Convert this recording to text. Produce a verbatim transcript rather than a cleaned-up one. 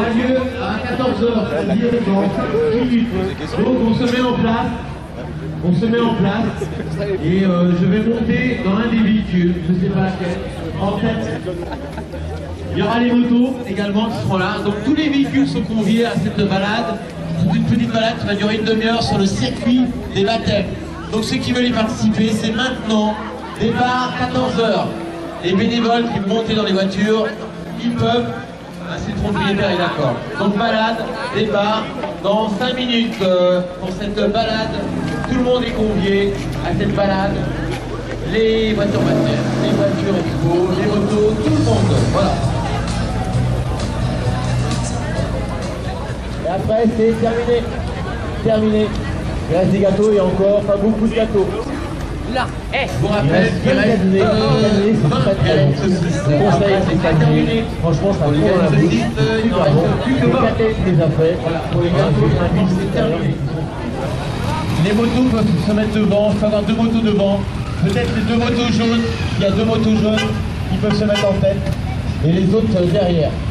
aura lieu à quatorze heures, c'est-à-dire dans cinq minutes. Donc on se met en place, on se met en place, et euh, je vais monter dans un des véhicules, je ne sais pas laquelle, en tête. Il y aura les motos également qui seront là. Donc tous les véhicules sont conviés à cette balade. C'est une petite balade qui va durer une demi-heure sur le circuit des baptêmes. Donc ceux qui veulent y participer, c'est maintenant, départ quatorze heures. Les bénévoles qui vont monter dans les voitures, ils peuvent, ah, si le propriétaire est d'accord. Donc balade, départ, dans cinq minutes euh, pour cette balade. Tout le monde est convié à cette balade. Les voitures baptêmes, les voitures expo, les motos, tout le monde. Voilà. Et après, c'est terminé. Terminé. Il reste des gâteaux, il y a encore pas beaucoup de gâteaux. Là, eh, Je vous rappelle, il reste vingt galettes saucisses. Le conseil, c'est pas terminé. Franchement, ça prend la bouche. Il n'en reste plus que vingt. Déjà fait. Voilà, pour les gâteaux, c'est terminé. Les motos peuvent se mettre devant, il faut avoir deux motos devant. Peut-être les deux motos jaunes, il y a deux motos jaunes qui peuvent se mettre en tête. Et les autres derrière.